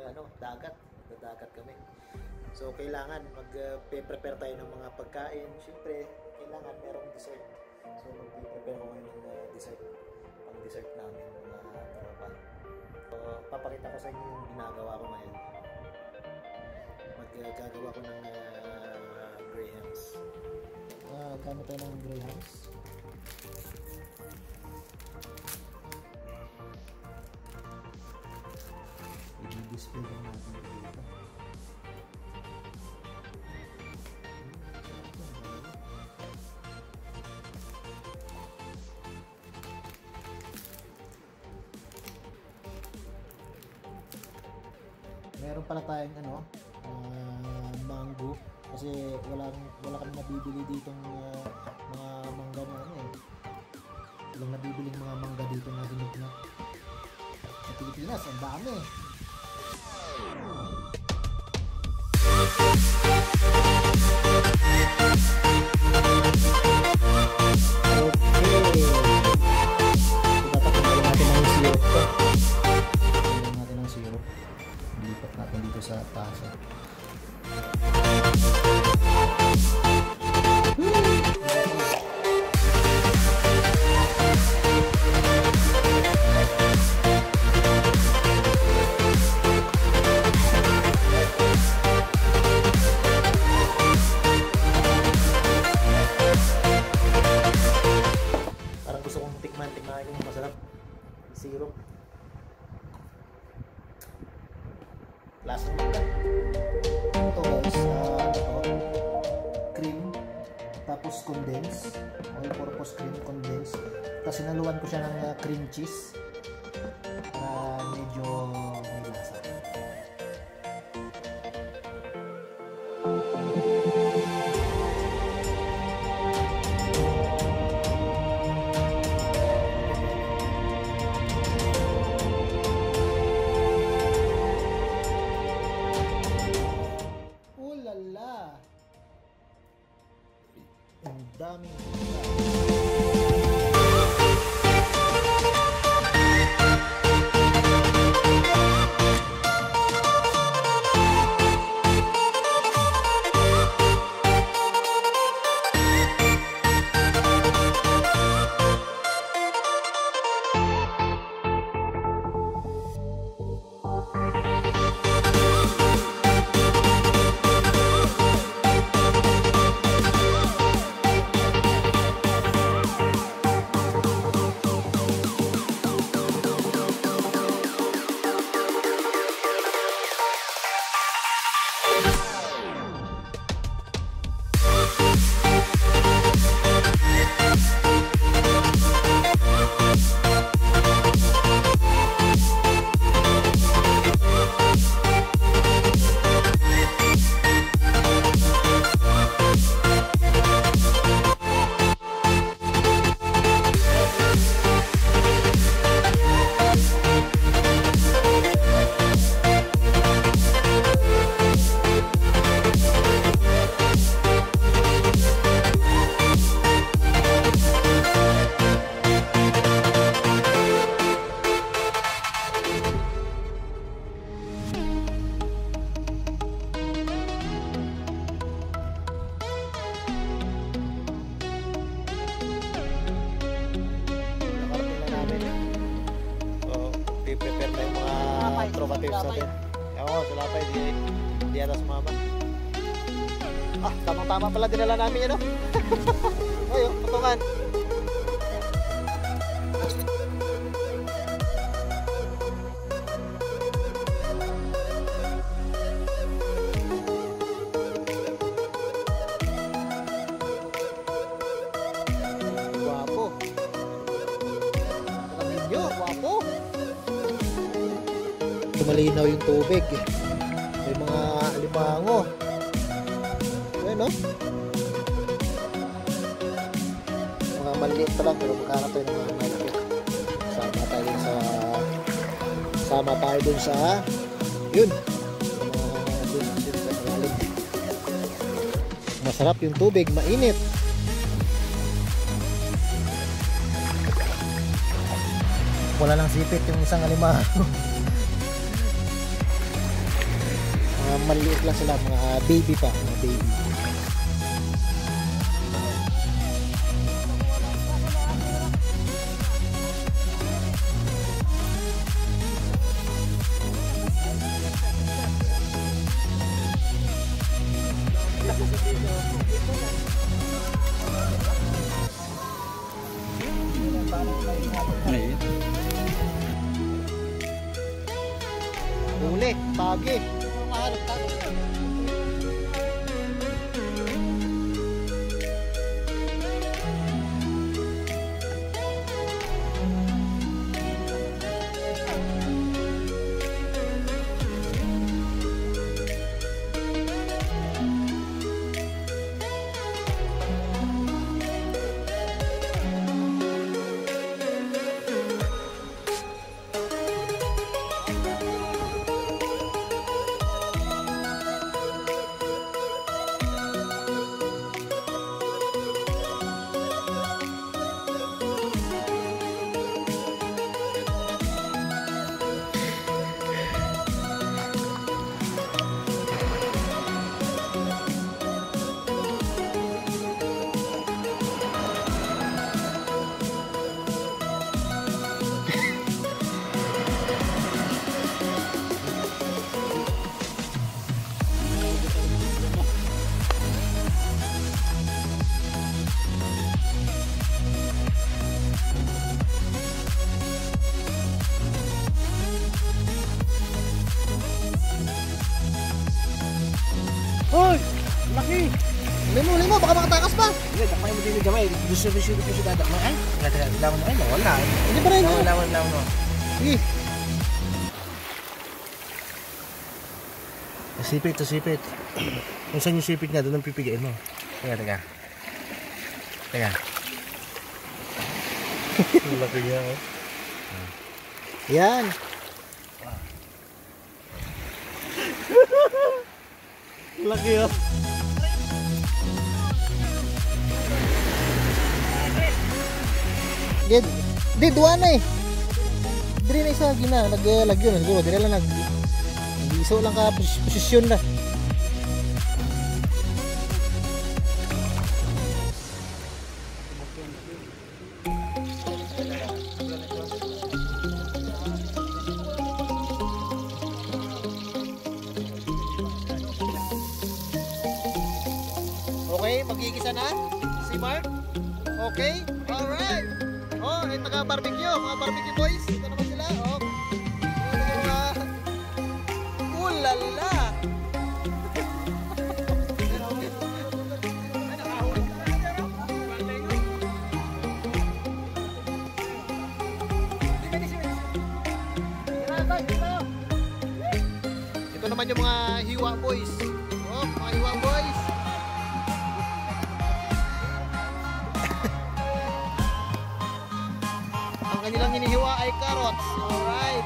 ano, dagat kami. So kailangan mag-prepare tayo ng mga pagkain. Siyempre, kailangan merong dessert. So mag-prepare ko ngayon ng dessert. Pang dessert namin mga tropa. So papakita ko sa inyo yung ginagawa ko ngayon. Maggagawa ko ng grahams. Gamit tayo ng grahams. I-display lang natin dito. Meron pala tayong ano, mango kasi wala kami nabibili ditong mga mangga na ano eh. Walang nabibiling mga mangga dito na hinog na. Sa Pilipinas, ang dami. Lipat natin dito sa tasa. Parang gusto kong tikman yung masarap syrup. Lasang mangga. Ito guys, cream, tapos condense, all-purpose cream condense. Tapos sinaluan ko siya ng cream cheese para medyo may lasa. Ang daming tropa-tips natin. Oo, sulapay, di atas mama. Ah, tamang-tama pala dinala namin yun, no? Ayun, patungan. Guwapo. Alam nyo, guwapo. Malinaw yung tubig. May mga alimango. Ayun, no? Mga maliit pa lang pero magkakaroon tayo ng mga maliit. Sama tayo dun sa yun. Masarap yung tubig, mainit. Wala lang sipit yung isang alimango. maliliit lang sila, mga baby pa, mga baby. Uli, pagi. Hoy! Laki! Limo, baka makatakas pa! Hindi, takpay mo din yung gamay. Gusto ko siya dadakma. Ay, lawan na. Ay, nawala. Hindi pa rin. Lawan. Sige. Sipit. Kung saan yung sipit niya, doon ang pipigain mo. Teka. Laki niya, oh. Yan. Laki, oh. Di, duwa na eh. Di na isa, gina. Naglagyo na siguro. Di na lang nag-iso lang ka posisyon na. Okay, magigisa na si Mark. Okay, alright. Oh, ay taga-barbecue, mga barbecue boys. Ito naman sila. Oh. Ulala. Ito naman yung mga hiwa boys. Oh, mga hiwa boys. Ang kanilang hinihiwa ay carrots. Alright.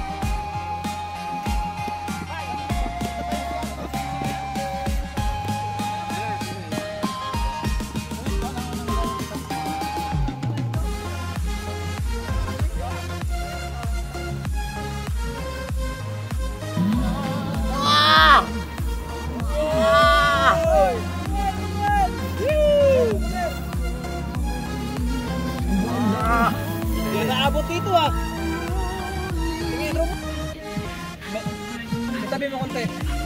Hindi naabot dito, ah. Tingin, Rom. Itabi mo konti.